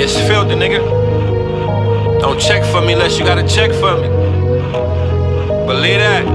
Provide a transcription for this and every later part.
it's filthy, nigga. Don't check for me unless you gotta check for me. Believe that.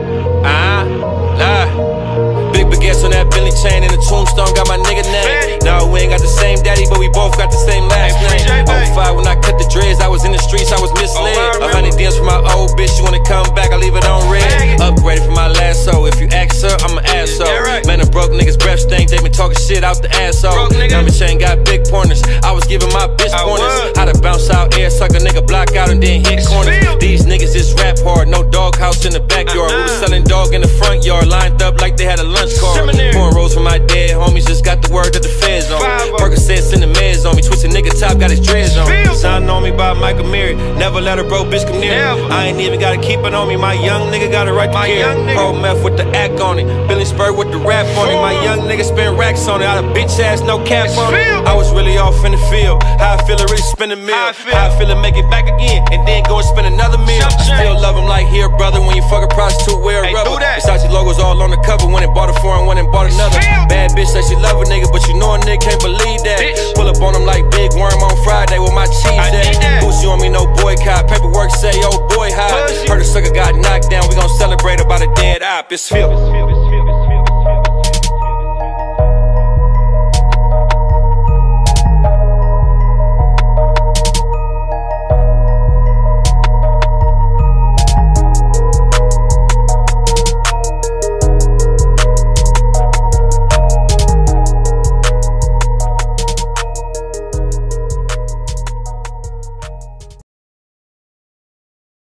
Big baguettes on that Bentley chain and the tombstone got my nigga name. No, we ain't got the same daddy, but we both got the same last name. 05 when I cut the dreads, I was in the streets, I was misled. 100 DMs from my old bitch, you wanna come back, I leave it on red. Upgraded from my lasso, if you ask her, I'm an asshole. Man, the broke niggas breath stink, they been talking shit out the asshole. Diamond chain got big pointers, I was giving my bitch pointers. How to bounce out air, suck a nigga block out and then hit corners. These niggas just rap hard, no doghouse in the backyard. We was selling dog in the front yard, lined up like they had a lunch card. Pouring rolls from my dead homies, just got the word that the feds on me. Percocets in the meds on me, twisted nigga top got his dreads on me. Signed on me by Michael Mary, never let a broke bitch come near me. I ain't even gotta keep it on me, my young nigga got it right to carry. Pro meth with the act on it, Billy Spur with the rap on it. My young nigga spend racks on it, out of bitch ass, no cap on it. I was really off in the field, how I feel it really spend a meal. How I feel it make it back again, and then go and spend another meal. I still love him like here, brother, when you fuck a prostitute, wear a rubber. Versace logos all on the cover, when it bought a foreign, when it bought another. Bad bitch say she love a nigga, but you know a nigga can't believe that. Pull up on him like Big Worm on Friday with my cheese at. Boosie on me, no boycott. Paperwork say, oh boy, high. Heard a sucker got knocked down, we gon' celebrate about a dead op. It's filth.